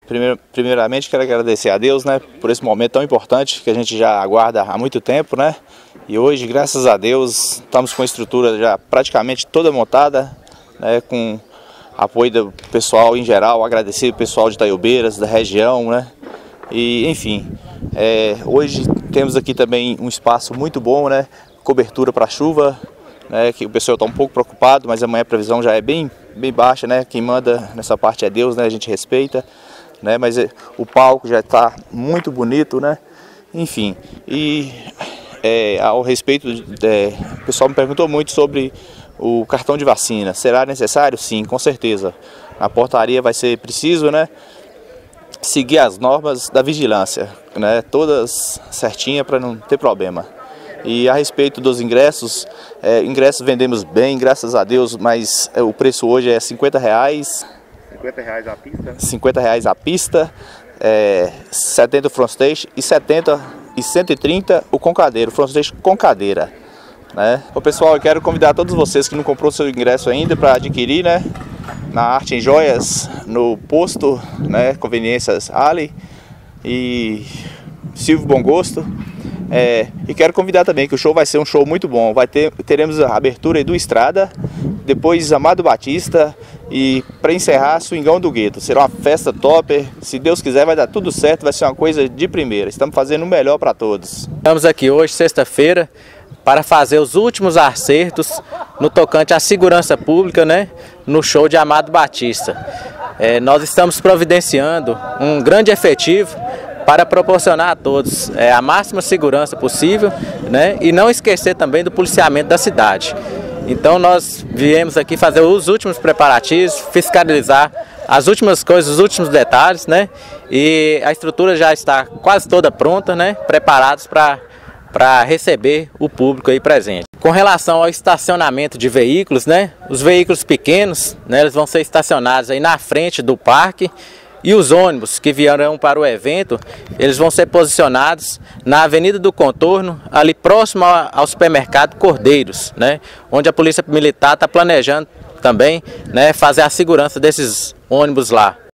Primeiramente quero agradecer a Deus, né, por esse momento tão importante que a gente já aguarda há muito tempo, né? E hoje, graças a Deus, estamos com a estrutura já praticamente toda montada, né, com apoio do pessoal em geral, agradecer o pessoal de Itaiobeiras, da região, né? E enfim, hoje temos aqui também um espaço muito bom, né? Cobertura para chuva, né? Que o pessoal está um pouco preocupado, mas amanhã a previsão já é bem baixa, né? Quem manda nessa parte é Deus, né? A gente respeita, né? Mas o palco já está muito bonito, né? Enfim, e ao respeito, o pessoal me perguntou muito sobre o cartão de vacina. Será necessário? Sim, com certeza. Na portaria vai ser preciso, né, seguir as normas da vigilância, né, todas certinhas para não ter problema. E a respeito dos ingressos, ingressos vendemos bem, graças a Deus, mas o preço hoje é R$50. R$50 a pista? R$50 a pista, 70 o frontstage e 130 o com cadeira, o frontstage com cadeira, né? Ô pessoal, eu quero convidar todos vocês que não comprou seu ingresso ainda para adquirir, né, na Arte em Joias, no posto, né, Conveniências Ali e Silvio Bom Gosto. E quero convidar também que o show vai ser um show muito bom. Teremos a abertura do Estrada, depois Amado Batista e para encerrar Swingão do Gueto. Será uma festa topper. Se Deus quiser vai dar tudo certo, vai ser uma coisa de primeira. Estamos fazendo o melhor para todos. Estamos aqui hoje, sexta-feira, para fazer os últimos acertos no tocante à segurança pública, né, no show de Amado Batista. Nós estamos providenciando um grande efetivo para proporcionar a todos a máxima segurança possível, né, e não esquecer também do policiamento da cidade. Então nós viemos aqui fazer os últimos preparativos, fiscalizar as últimas coisas, os últimos detalhes, né, e a estrutura já está quase toda pronta, né, preparados para receber o público aí presente. Com relação ao estacionamento de veículos, né, os veículos pequenos, né, eles vão ser estacionados aí na frente do parque, e os ônibus que vierão para o evento, eles vão ser posicionados na Avenida do Contorno, ali próximo ao supermercado Cordeiros, né, onde a Polícia Militar está planejando também, né, fazer a segurança desses ônibus lá.